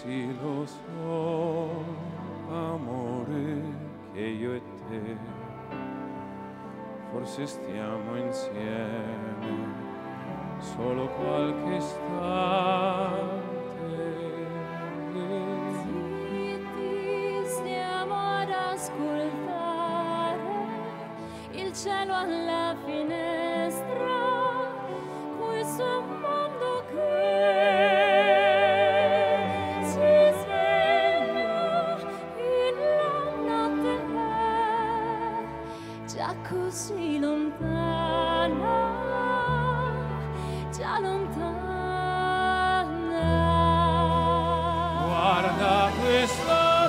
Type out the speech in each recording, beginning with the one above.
Sì, lo so, amore, che io e te forse stiamo insieme solo qualche istante. Zitti, stiamo ad ascoltare il cielo alla finestra, questo è un mondo che si sveglia in la notte già così lontana, già lontana. Guarda questa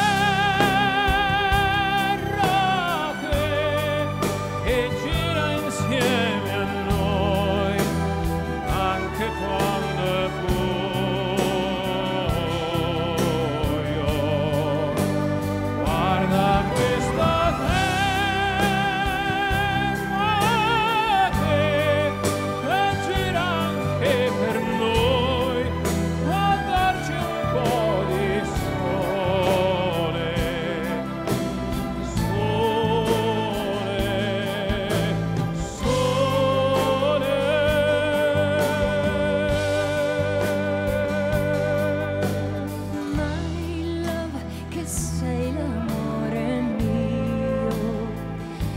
terra che gira insieme a noi, anche quando è buio. Guarda questa terra che gira anche per noi, a darci un po' di sole, sole, My love, che sei l'amore mio,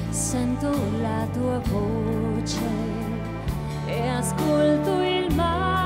sento la tua voce e ascolto il mare.